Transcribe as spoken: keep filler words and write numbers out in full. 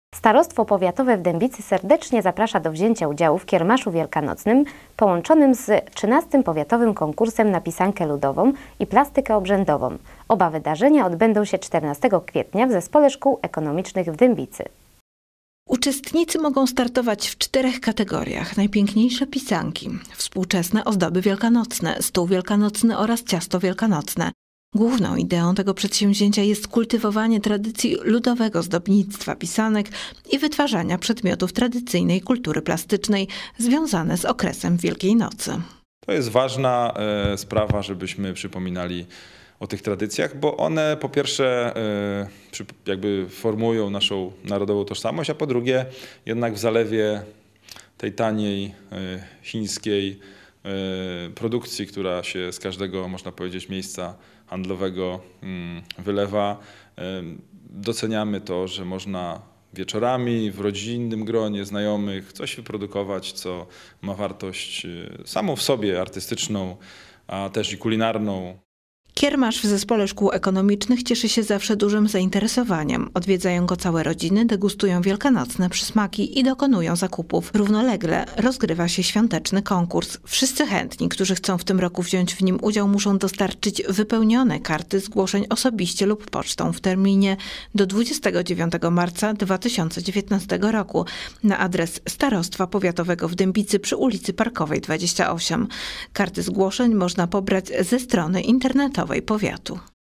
Starostwo Powiatowe w Dębicy serdecznie zaprasza do wzięcia udziału w Kiermaszu Wielkanocnym połączonym z trzynastym Powiatowym Konkursem na Pisankę Ludową i Plastykę Obrzędową. Oba wydarzenia odbędą się czternastego kwietnia w Zespole Szkół Ekonomicznych w Dębicy. Uczestnicy mogą startować w czterech kategoriach. Najpiękniejsze pisanki, współczesne ozdoby wielkanocne, stół wielkanocny oraz ciasto wielkanocne. Główną ideą tego przedsięwzięcia jest kultywowanie tradycji ludowego zdobnictwa pisanek i wytwarzania przedmiotów tradycyjnej kultury plastycznej związane z okresem Wielkiej Nocy. To jest ważna e, sprawa, żebyśmy przypominali o tych tradycjach, bo one po pierwsze e, jakby formują naszą narodową tożsamość, a po drugie jednak w zalewie tej taniej e, chińskiej e, produkcji, która się z każdego, można powiedzieć, miejsca handlowego mm, wylewa, e, doceniamy to, że można wieczorami w rodzinnym gronie znajomych coś wyprodukować, co ma wartość samą w sobie artystyczną, a też i kulinarną. Kiermasz w Zespole Szkół Ekonomicznych cieszy się zawsze dużym zainteresowaniem. Odwiedzają go całe rodziny, degustują wielkanocne przysmaki i dokonują zakupów. Równolegle rozgrywa się świąteczny konkurs. Wszyscy chętni, którzy chcą w tym roku wziąć w nim udział, muszą dostarczyć wypełnione karty zgłoszeń osobiście lub pocztą w terminie do dwudziestego dziewiątego marca dwa tysiące dziewiętnastego roku na adres Starostwa Powiatowego w Dębicy przy ulicy Parkowej dwadzieścia osiem. Karty zgłoszeń można pobrać ze strony internetowej powiatu.